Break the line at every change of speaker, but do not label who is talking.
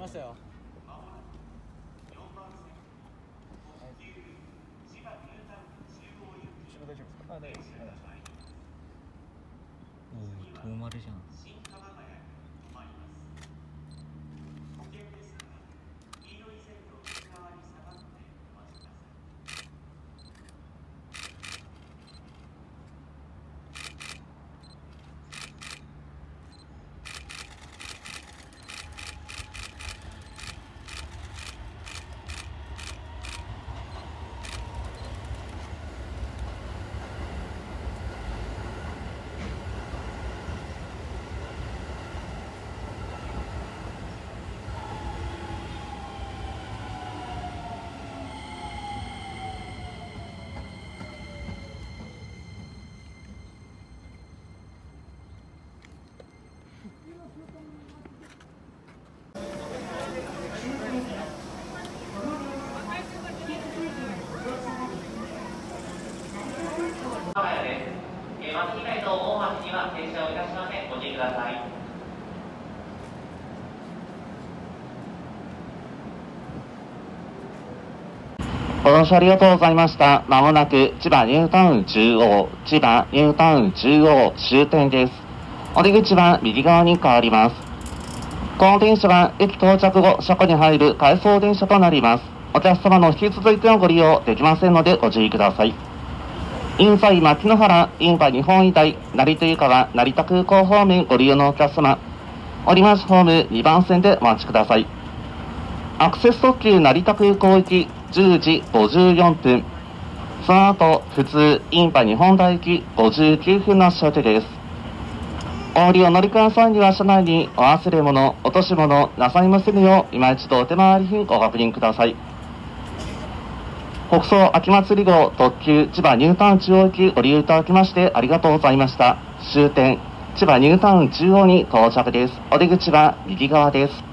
したよ。後ろ大丈夫ですか？あ、大丈夫です。
おお、遠丸じゃん。
松木街道大町には停車をいたしません。ご注意ください。
ご乗車ありがとうございました。まもなく千葉ニュータウン中央、千葉ニュータウン中央終点です。お出口は右側に変わります。この電車は駅到着後、車庫に入る回送電車となります。お客様の引き続いてのご利用できませんのでご注意ください。印西牧之原、印馬日本医大、成田ゆかは成田空港方面ご利用のお客様、折増ホーム2番線でお待ちください。アクセス特急成田空港行き10時54分、その後、普通印馬日本大行き59分の発車予定です。お降りを乗り換えの際には車内にお忘れ物、落とし物なさいませぬよう、今一度お手回り品ご確認ください。北総秋祭り号特急千葉ニュータウン中央行きご利用いただきましてありがとうございました。終点千葉ニュータウン中央に到着です。お出口は右側です。